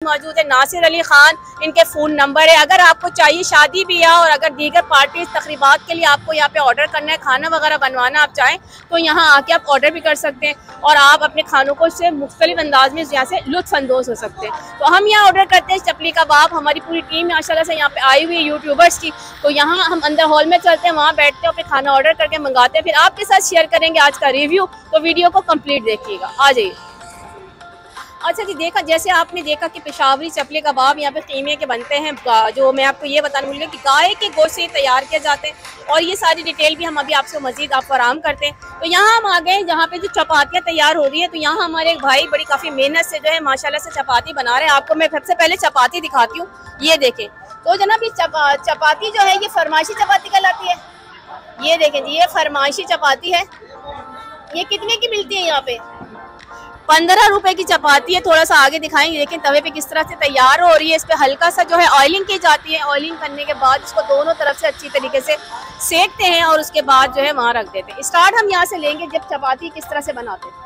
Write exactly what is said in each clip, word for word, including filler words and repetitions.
मौजूद है, नासिर अली खान इनके फ़ोन नंबर है। अगर आपको चाहिए शादी ब्याह और अगर दीगर पार्टी तकरीबात के लिए आपको यहाँ पे ऑर्डर करना है, खाना वगैरह बनवाना आप चाहें तो यहाँ आके आप ऑर्डर भी कर सकते हैं और आप अपने खानों को से मुख्तलिफ अंदाज में यहाँ से लुत्फ़ अंदोज़ हो सकते हैं। तो हम यहाँ ऑर्डर करते हैं चपली कबाब, हमारी पूरी टीम माशाल्लाह से यहाँ पे आई हुई है यूट्यूबर्स की। तो यहाँ हम अंदर हॉल में चलते हैं, वहाँ बैठते हैं, फिर खाना ऑर्डर करके मंगाते हैं, फिर आपके साथ शेयर करेंगे आज का रिव्यू। तो वीडियो को कंप्लीट देखिएगा, आ जाइए। अच्छा जी, देखा जैसे आपने देखा कि पेशावरी चपले कबाब यहाँ पे कीमे के बनते हैं, जो मैं आपको ये बताने भूल गई कि गाय के गोश्त से तैयार किए जाते हैं और ये सारी डिटेल भी हम अभी आपसे मजीद आप फराहम करते हैं। तो यहाँ हम आ गए जहाँ पे जो चपातियाँ तैयार हो रही है। तो यहाँ हमारे एक भाई बड़ी काफ़ी मेहनत से जो है माशाल्लाह से चपाती बना रहे हैं। आपको मैं सबसे पहले चपाती दिखाती हूँ, ये देखें। तो जनाब ये चपा, चपाती जो है ये फरमाइशी चपाती कहलाती है। ये देखें जी, ये फरमाइशी चपाती है। ये कितने की मिलती है? यहाँ पे पंद्रह रुपए की चपाती है। थोड़ा सा आगे दिखाएंगे, देखें तवे पे किस तरह से तैयार हो रही है। इस पे हल्का सा जो है ऑयलिंग की जाती है। ऑयलिंग करने के बाद इसको दोनों तरफ से अच्छी तरीके से सेकते हैं और उसके बाद जो है वहाँ रख देते हैं। स्टार्ट हम यहाँ से लेंगे जब चपाती किस तरह से बनाते हैं।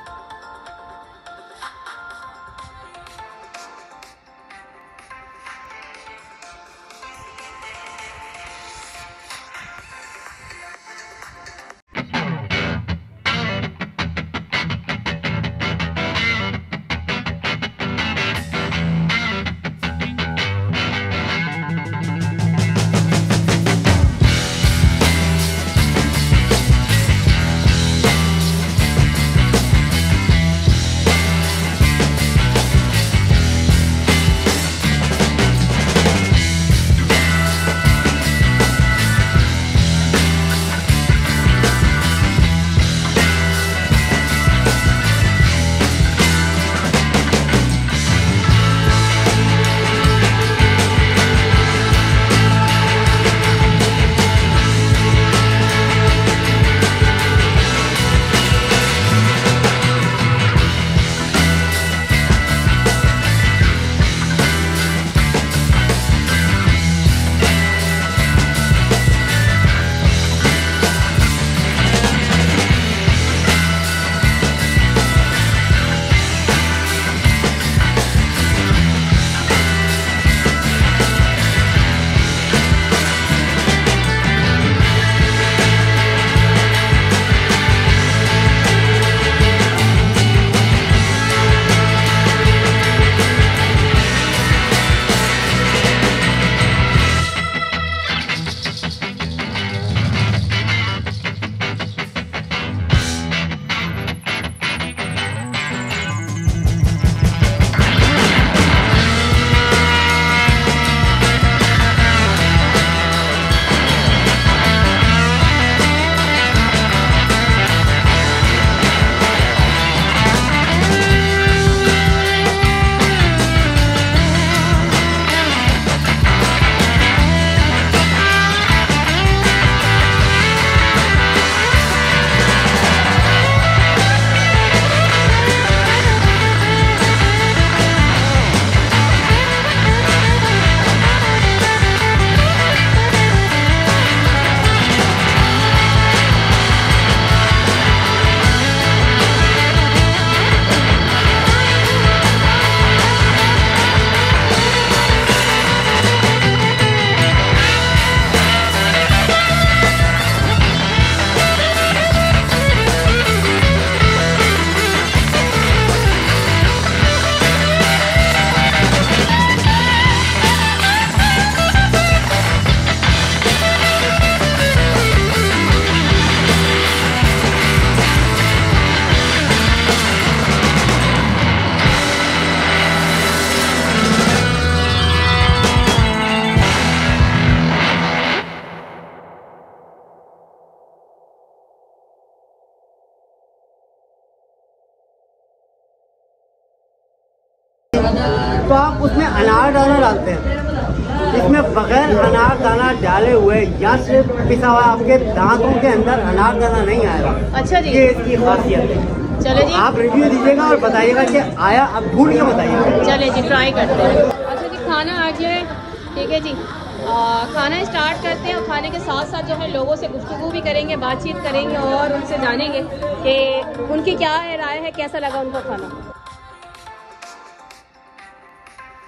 तो आप उसमें अनार दाना डालते हैं। इसमें बगैर अनार दाना डाले हुए या सिर्फ पिसा हुआ आपके दांतों के अंदर अनार दाना नहीं आएगा। अच्छा जी, ये इसकी खासियत है। चले जी, आप रिव्यू दीजिएगा और बताइएगा कि आया, अब ढूंढ के बताइएगा। चले जी, ट्राई करते हैं। अच्छा जी, खाना आ गया है, ठीक है जी। आ, खाना स्टार्ट करते हैं और खाने के साथ साथ जो है लोगों से गुफ्तगू भी करेंगे, बातचीत करेंगे और उनसे जानेंगे कि उनकी क्या राय है, कैसा लगा उनको खाना।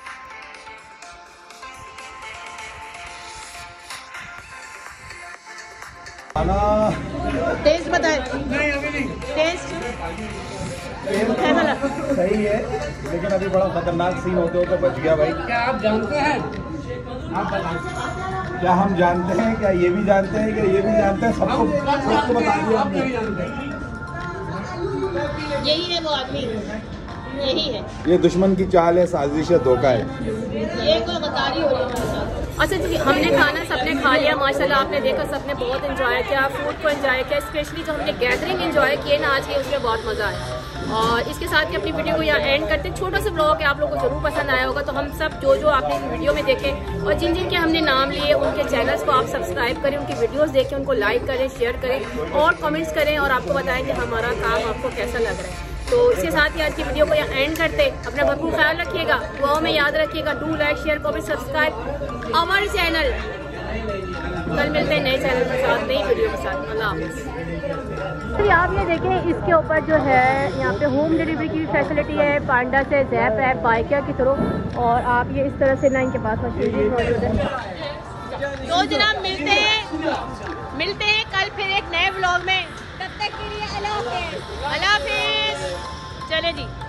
खाना टेस्ट बताए। नहीं अभी नहीं। टेस्ट सही है, लेकिन अभी बड़ा खतरनाक सीन होते होते बच गया भाई। क्या आप जानते हैं? आप क्या हम जानते हैं? क्या ये भी जानते हैं? क्या ये भी जानते हैं? सबको सबको बता दिया हमने। यही है वो आदमी, यही है। ये दुश्मन की चाल है, साजिश है, धोखा है। ये कोई गद्दारी हो रही है हमारे साथ। अच्छा जी, हमने खाना सबने खा लिया माशाल्लाह। आपने देखा सबने बहुत एंजॉय किया, फूड को एंजॉय किया। स्पेशली जो हमने गैदरिंग एंजॉय किए ना आज की, उसमें बहुत मज़ा आया। और इसके साथ ही अपनी वीडियो को यहाँ एंड करते हैं। छोटा सा ब्लॉग है, आप लोगों को जरूर पसंद आया होगा। तो हम सब जो जो आपने इस वीडियो में देखे और जिन जिन के हमने नाम लिए, उनके चैनल्स को आप सब्सक्राइब करें, उनकी वीडियोस देखें, उनको लाइक करें, शेयर करें और कमेंट्स करें और आपको बताएं कि हमारा काम आपको कैसा लग रहा है। तो इसके साथ ही आज की वीडियो को यहाँ एंड करते। अपना भरपूर ख्याल रखिएगा, दुआओं में याद रखिएगा। Do like share comment subscribe हमारे चैनल। कल मिलते हैं नए चैनल के साथ, नई वीडियो के साथ। अल्लाह हाफ़िज़। तो आप ये देखें, इसके ऊपर जो है यहाँ पे होम डिलीवरी की फैसिलिटी है। पांडा से ज़ैप है बाइकिया की तरफ। और आप ये इस तरह से ना इनके पास मशीनरी मौजूद है। तो जनाब मिलते हैं मिलते हैं कल फिर एक नए व्लॉग में। तब तक के लिए अल्लाह हाफ़िज़। अल्लाह हाफ़िज़। चले जी।